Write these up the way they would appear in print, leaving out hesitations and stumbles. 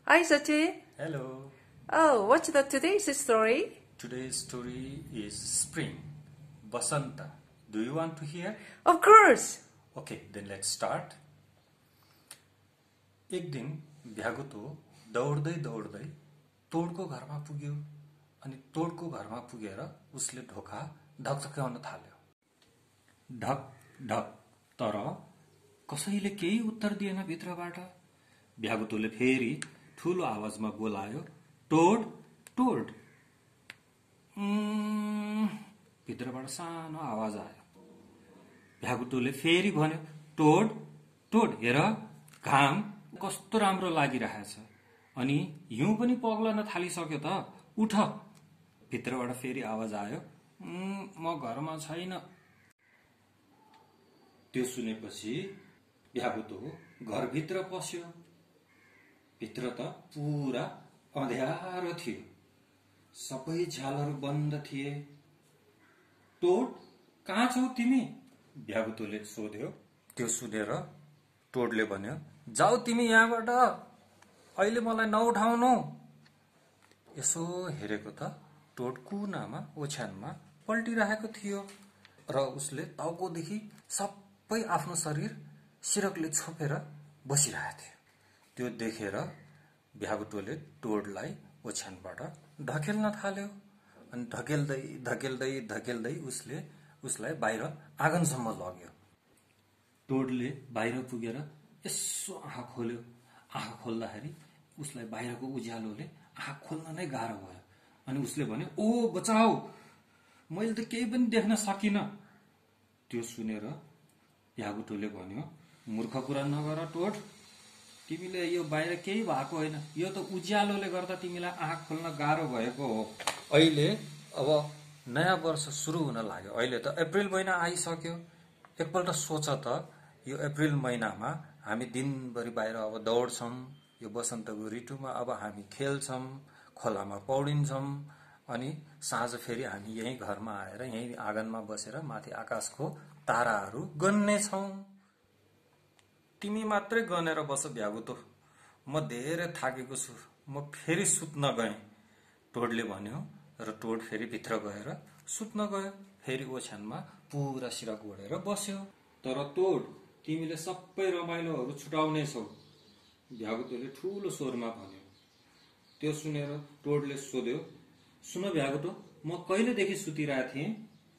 Hi, Sati. Hello. Oh, what's today's story? Today's story is spring, Basanta. Do you want to hear? Of course. Okay, then let's start. एक दिन भ्यागुतो दौड्दै दौड्दै तोडको घरमा पुग्यो अनि तोडको घरमा पुगेर उसले ढोका ढकढक्याउन थाल्यो। ढक ढक तर कसैले केही उत्तर दिएन भित्रबाट। भ्यागुतोले फेरि ठूलो आवाजमा बोलायो, टोड टोड। भित्रबाट सानो आवाज आयो। भ्यागुतोले फेरि भन्यो, टोड टोड, हेर घाम कस्तो राम्रो लागिरहेछ अनि हिउँ पनि पग्लन थालिसक्यो त, उठ। भित्रबाट फेरि आवाज आयो, म घरमा छैन। त्यो सुनेपछि भ्यागुतो घरभित्र पस्यो। भित्र त पुरा अँध्यारो थियो, सबै झ्यालहरू बन्द थिए। टोड, कहाँ छौ तिमी? भ्यागुतोले सोध्यो। त्यो सुनेर टोडले भन्यो, जाऊ तिमी यहाँबाट, अहिले मलाई नउठाउनु। यसो हेरेको त टोड कुनामा ओछ्यानमा पल्टिरहेको थियो र उसले टाउकोदेखि सबै आफ्नो शरीर सिरकले छोपेर बसिरहेको थियो। त्यो देखेर भ्यागुतोले टोडलाई ओछ्यानबाट ढकेल्न थाल्यो अनि धकेल्दै धकेल्दै धकेल्दै उसलाई बाहिर आँगनसम्म लग्यो। टोडले बाहिर पुगेर यसो आँखा खोल्यो। आँखा खोल्दाखेरि उसलाई बाहिरको उज्यालोले आँखा खोल्न नै गाह्रो भयो अनि उसले भन्यो, ओ बचाऊ, मैले त केही पनि देख्न सकिनँ। त्यो सुनेर भ्यागुतोले भन्यो, मूर्ख कुरा नगर टोड, तिमीले यो बाहिर केही भएको होइन, यो त उज्यालोले गर्दा तिमीलाई आँखा खोल्न गाह्रो भएको हो। अहिले अब नयाँ वर्ष सुरु हुन लाग्यो, अहिले त अप्रिल महिना आइसक्यो। एकपल्ट सोच त, यो अप्रिल महिनामा हामी दिनभरि बाहिर अब दौड्छौँ, यो बसन्तको ऋतुमा अब हामी खेल्छौँ, खोलामा पौडिन्छौँ अनि साँझ फेरि हामी यही घरमा आएर यही आँगनमा बसेर माथि आकाशको ताराहरू गन्नेछौँ। तिमी मात्रै गनेर बस भ्यागुतो, म धेरै थाकेको छु, म फेरि सुत्न गएँ। टोडले भन्यो र टोड फेरि भित्र गएर सुत्न गयो। फेरि ओछ्यानमा पुरा सिरक ओढेर बस्यो। तर टोड, तिमीले सबै रमाइलोहरू छुटाउने छौ, भ्यागुतोले ठूलो स्वरमा भन्यो। त्यो सुनेर टोडले सोध्यो, सुन भ्यागुतो, म कहिलेदेखि सुतिरहेको थिएँ?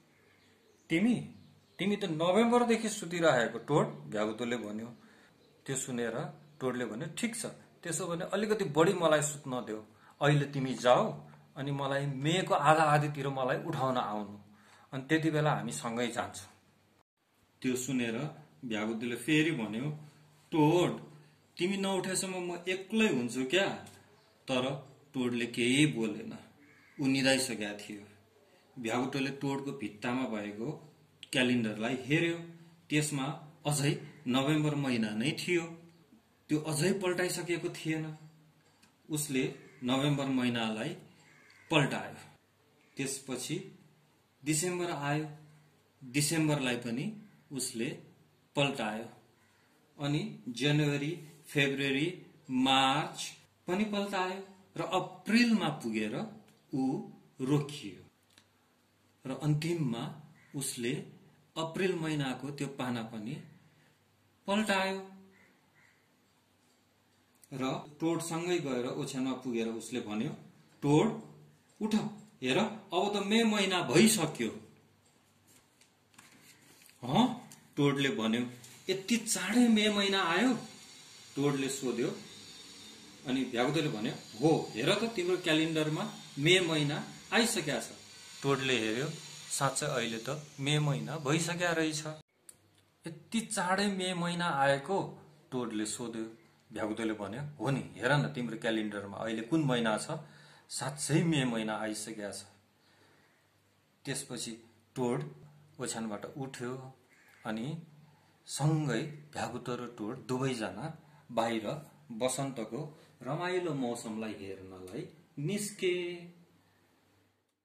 तिमी त नोभेम्बरदेखि सुतिरहेको टोड, भ्यागुतोले भन्यो। त्यो सुनेर टोडले भन्यो, ठिक छ, त्यसो भने अलिकति बढी मलाई सुत्न देऊ, अहिले तिमी जाऊ अनि मलाई मेको आधा आधीतिर मलाई उठाउन आउनु, अनि त्यति बेला हामी सँगै जान्छौँ। त्यो सुनेर भ्यागुतोले फेरि भन्यो, टोड, तिमी नउठेसम्म म एक्लै हुन्छु क्या? तर टोडले केही बोलेन, ऊ निदाइसकेका थियो। भ्यागुतोले टोडको भित्तामा भएको क्यालेन्डरलाई हेर्यो। त्यसमा अझै नोभेम्बर महिना नै थियो, त्यो अझै पल्टाइसकेको थिएन। उसले नोभेम्बर महिनालाई पल्टायो। त्यसपछि डिसेम्बर आयो, डिसेम्बरलाई पनि उसले पल्टायो अनि जनवरी, फेब्रुअरी, मार्च पनि पल्टायो र अप्रिलमा पुगेर ऊ रोकियो र अन्तिममा उसले अप्रिल महिनाको त्यो पाना पनि पल्टायो र टोडसँगै गएर ओछ्यानमा पुगेर उसले भन्यो, टोड उठ, हेर अब त मे महिना भइसक्यो। टोडले भन्यो, यति चाँडै मे महिना आयो? टोडले सोध्यो अनि भ्यागुतोले भन्यो, हो, हेर त तिम्रो क्यालेन्डरमा मे महिना आइसकेको छ। टोडले हेर्यो, साँच्चै अहिले त मे महिना भइसक्या रहेछ। यति चाँडै मे महिना आएको? टोडले सोध्यो। भ्यागुतोले भन्यो, हो नि, हेर न तिम्रो क्यालेन्डरमा अहिले कुन महिना छ, साँच्चै मे महिना आइसकेको छ। त्यसपछि टोड ओछ्यानबाट उठ्यो अनि सँगै भ्यागुतो र टोड दुवैजना बाहिर बसन्तको रमाइलो मौसमलाई हेर्नलाई निस्के।